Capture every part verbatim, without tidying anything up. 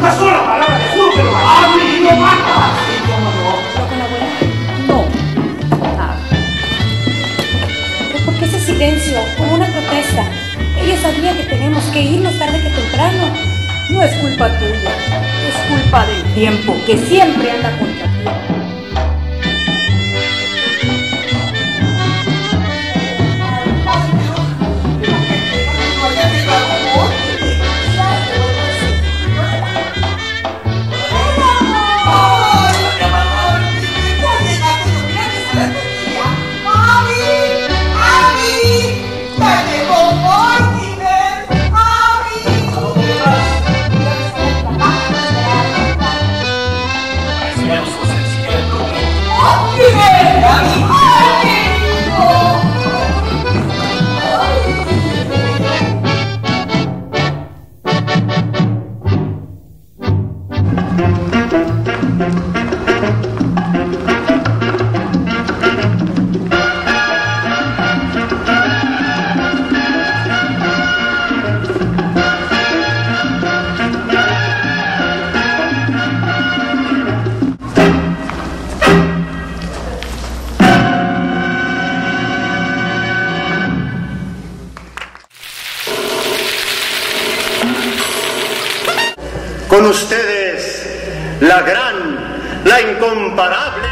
Una sola palabra, te juro que lo hago y lo matas. ¿Pero con la abuela? No. Nada. ¿Pero por qué ese silencio? Como una protesta. Ella sabía que tenemos que irnos tarde que temprano. No es culpa tuya. Es culpa del tiempo, que siempre anda contra ti. Con ustedes, la gran, la incomparable.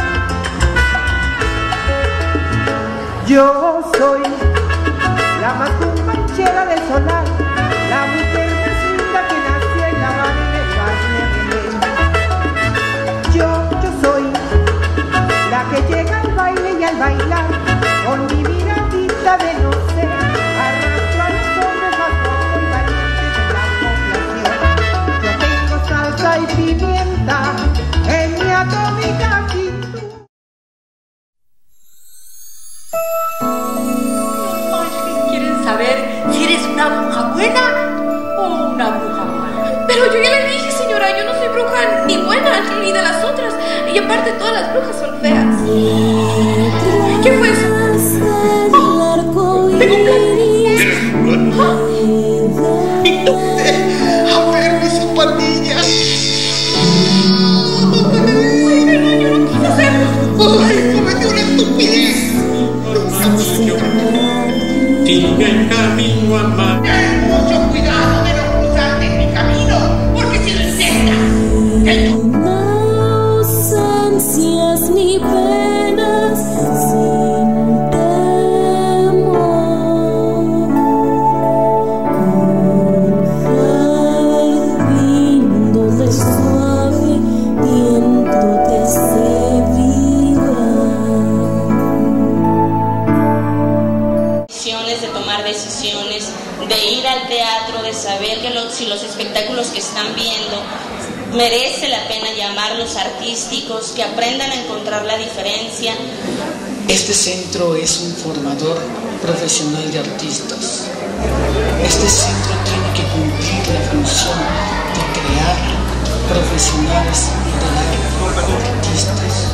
Yo soy la más compañera del solar, la mujer más linda que nació en La Habana, en el barrio de Belén. Yo, yo soy la que llega al baile y al bailar, con mi miradita de no sé, arrastro a los hombres más guapos y valientes de la población. Yo tengo salsa y pimienta en mi atómica cintura. ¿Quieren saber si eres una bruja buena o una bruja mala? Pero yo ya le dije, señora, yo no soy bruja ni buena ni de las otras. Y aparte todas las brujas son feas. ¿Qué fue eso? Oh, tengo un plan. ¿Tienes un plan? ¿Ah? ¿Y dónde? A ver mis zapatillas. Ay, pero yo no quise hacerlo. Ay, cometí una estupidez. Nunca, señor. Sigue el camino a mar. Ten mucho cuidado de no cruzarte en mi camino, porque si lo intentas, te... No ausencias ni penas sin temor. Un jardín donde suave viento te servirá. De tomar decisiones, de ir al teatro, de saber que lo, si los espectáculos que están viendo merece la pena llamarlos artísticos, que aprendan a encontrar la diferencia. Este centro es un formador profesional de artistas. Este centro tiene que cumplir la función de crear profesionales del arte, artistas.